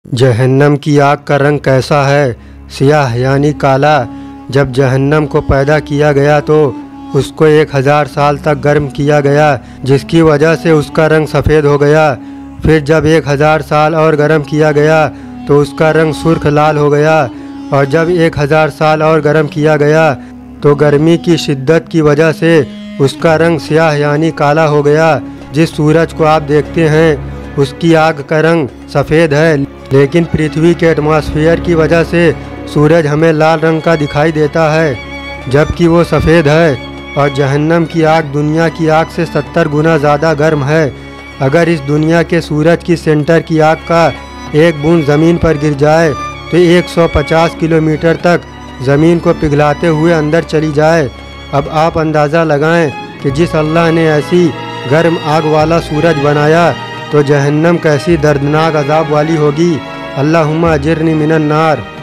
جہنم کی آگ کا رنگ کیسا ہے؟ سیاہ یعنی کالا۔ جب جہنم کو پیدا کیا گیا تو اس کو 1000 سال تک گرم کیا گیا، جس کی وجہ سے اس کا رنگ سفید ہو گیا۔ پھر جب 1000 سال اور گرم کیا گیا تو اس کا رنگ سرخ لال ہو گیا، اور جب 1000 سال اور گرم کیا گیا تو گرمی کی شدت کی وجہ سے اس کا رنگ سیاہ یعنی کالا ہو گیا۔ جس سورج کو آپ دیکھتے ہیں اس کی آگ کا رنگ سفید ہے، لیکن پرتھوی کے ایٹماسفیئر کی وجہ سے سورج ہمیں لال رنگ کا دکھائی دیتا ہے، جبکہ وہ سفید ہے۔ اور جہنم کی آگ دنیا کی آگ سے 70 گنا زیادہ گرم ہے۔ اگر اس دنیا کے سورج کی سینٹر کی آگ کا ایک بوند زمین پر گر جائے تو 150 کلومیٹر تک زمین کو پگھلاتے ہوئے اندر چلی جائے۔ اب آپ اندازہ لگائیں کہ جس اللہ نے ایسی گرم آگ والا سورج بنایا تو جہنم کیسی دردناک عذاب والی ہوگی۔ اللہم اجرنی من النار۔